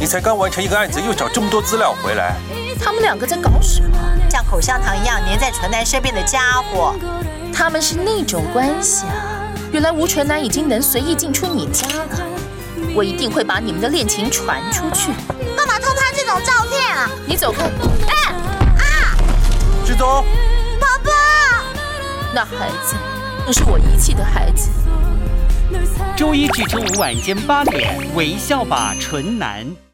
你才刚完成一个案子，又找这么多资料回来。 他们两个在搞什么？ 像口香糖一样粘在纯男身边的家伙， 他们是那种关系啊！原来吴纯男已经能随意进出你家了，我一定会把你们的恋情传出去。 干嘛偷拍这种照片啊？ 你走开！ 志宗， 爸爸， 那孩子是我遗弃的孩子。 周一至周五晚间8点，微笑吧纯男。